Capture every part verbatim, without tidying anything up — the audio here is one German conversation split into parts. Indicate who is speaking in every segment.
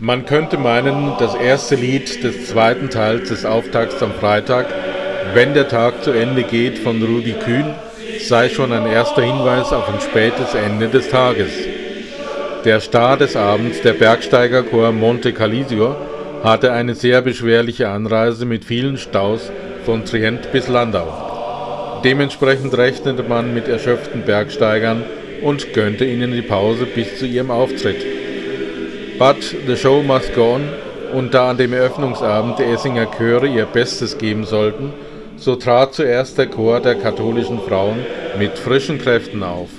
Speaker 1: Man könnte meinen, das erste Lied des zweiten Teils des Auftakts am Freitag, Wenn der Tag zu Ende geht, von Rudi Kühn, sei schon ein erster Hinweis auf ein spätes Ende des Tages. Der Star des Abends, der Bergsteigerchor Monte Calisio, hatte eine sehr beschwerliche Anreise mit vielen Staus von Trient bis Landau. Dementsprechend rechnete man mit erschöpften Bergsteigern und gönnte ihnen die Pause bis zu ihrem Auftritt. But the show must go on, und da an dem Eröffnungsabend die Essinger Chöre ihr Bestes geben sollten, so trat zuerst der Chor der katholischen Frauen mit frischen Kräften auf.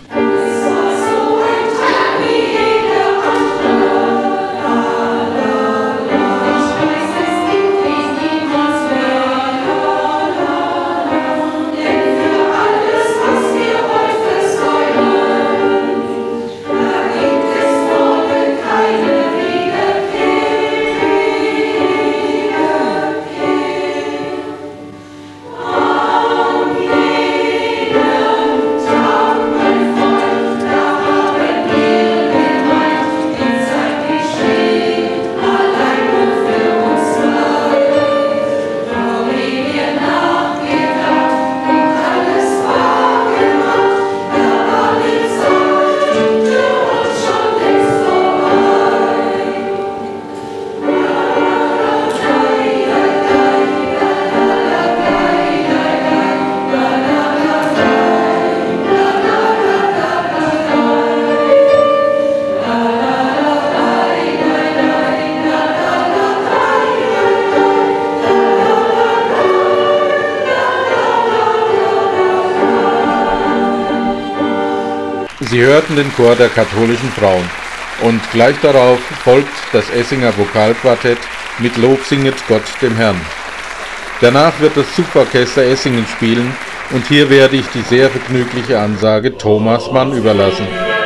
Speaker 1: Sie hörten den Chor der katholischen Frauen und gleich darauf folgt das Essinger Vokalquartett mit Lob singet Gott dem Herrn. Danach wird das Suborchester Essingen spielen und hier werde ich die sehr vergnügliche Ansage Thomas Mann überlassen.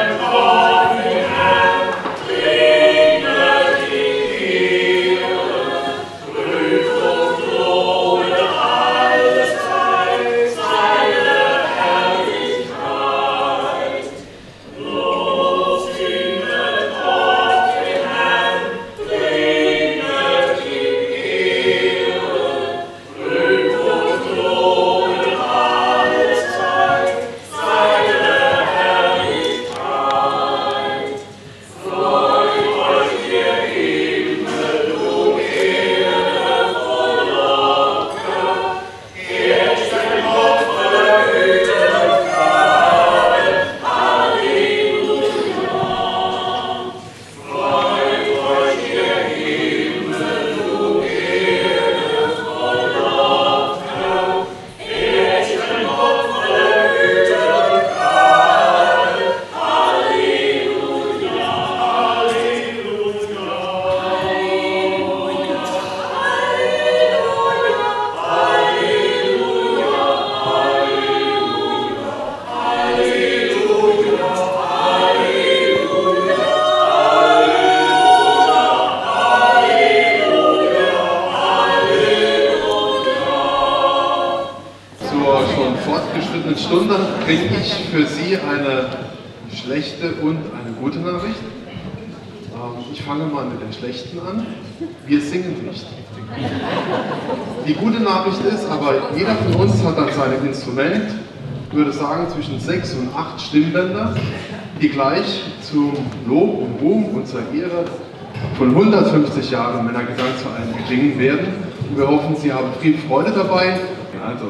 Speaker 2: Stunde bringe ich für Sie eine schlechte und eine gute Nachricht. Ich fange mal mit den schlechten an. Wir singen nicht. Die gute Nachricht ist, aber jeder von uns hat an seinem Instrument, ich würde sagen, zwischen sechs und acht Stimmbänder, die gleich zum Lob und Ruhm und zur Ehre von hundertfünfzig Jahren Männergesangsverein klingen werden. Und wir hoffen, Sie haben viel Freude dabei. Also.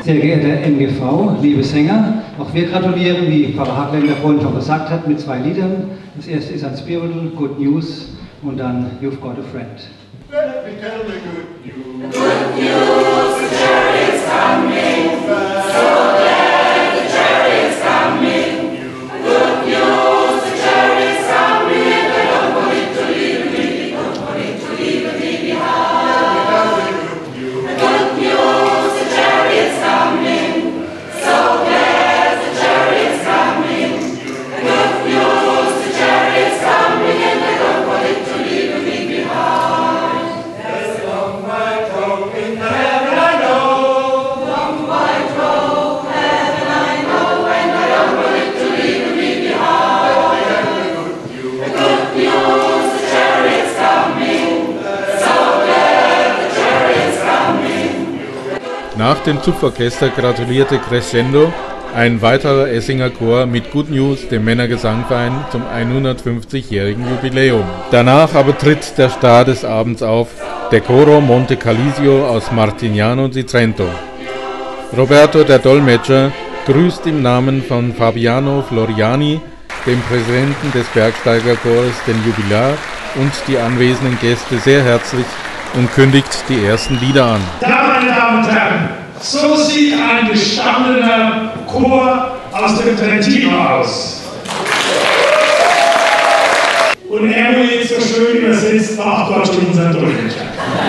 Speaker 3: Sehr geehrter M G V, liebe Sänger, auch wir gratulieren, wie Pfarrer Hagländer vorhin schon gesagt hat, mit zwei Liedern. Das erste ist ein Spiritual, Good News, und dann You've Got a Friend.
Speaker 4: Let me tell the good news. Good news, the chariot's coming. So glad the chariot's coming. Good news, the chariot's coming. I don't want it to leave me, don't want it to leave me behind. The good news, the chariot's coming. So glad the chariot's coming. The good news, the chariot's coming, and I don't want it to leave me behind.
Speaker 1: Nach dem Zupforchester gratulierte Crescendo, ein weiterer Essinger Chor, mit Good News dem Männergesangverein zum hundertfünfzigjährigen Jubiläum. Danach aber tritt der Star des Abends auf, der Coro Monte Calisio aus Martignano di Trento. Roberto, der Dolmetscher, grüßt im Namen von Fabiano Floriani, dem Präsidenten des Bergsteigerchores, den Jubilar und die anwesenden Gäste sehr herzlich und kündigt die ersten Lieder an.
Speaker 5: Ja, meine Damen und Herren, so sieht ein gestandener Chor aus dem Trentino aus. Und er, wo jetzt so schön übersetzt, war auch dort unser Dolmetscher.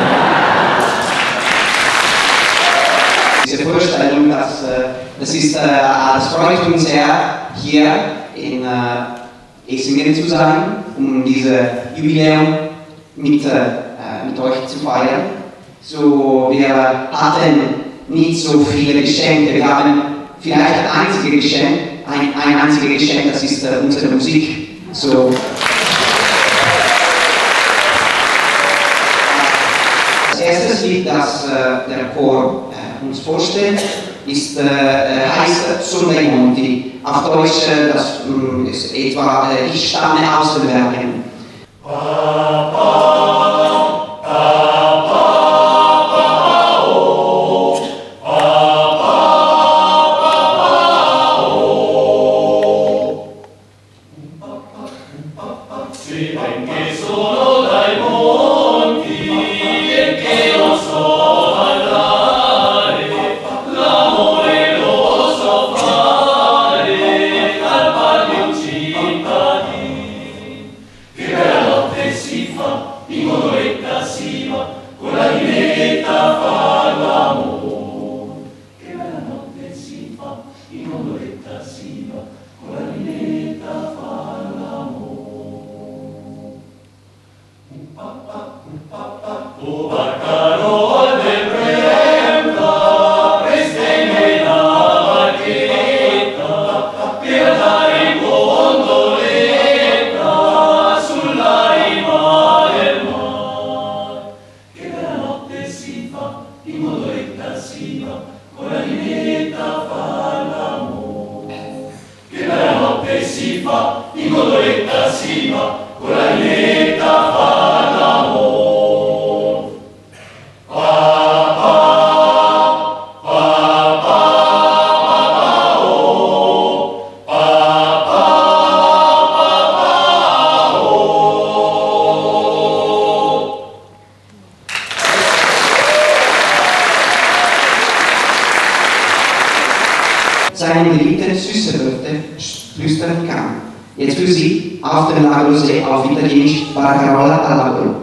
Speaker 6: Diese Vorstellung, dass, das, ist, das freut uns sehr, hier in Essingen zu sein, um dieses Jubiläum mit, mit euch zu feiern. So, wir hatten nicht so viele Geschenke, wir haben vielleicht ein einziges Geschenk, ein, ein einziges Geschenk, das ist unsere Musik. So. Das erste Lied, das der Chor uns vorstellt, ist, äh, heißt Sunday Monti. Auf Deutsch, äh, das mh, ist etwa äh, Ich stamme aus den Bergen. Seine geliebten süße Wörter flüstern kann. Jetzt für Sie auf dem Lagrosee auf Italienisch Barcarola al lavoro.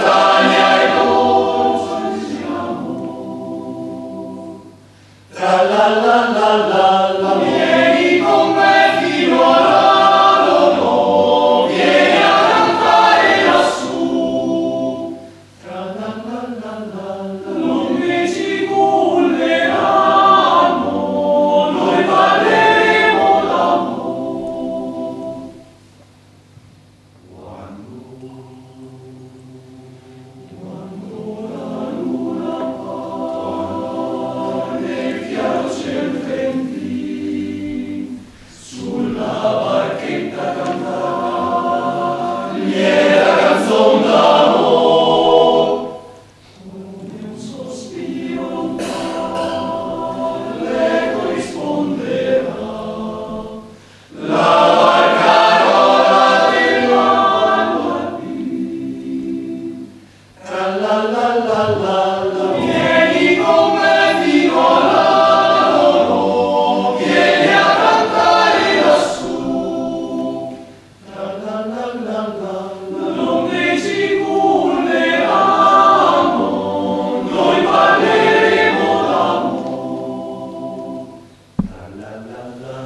Speaker 4: La la la.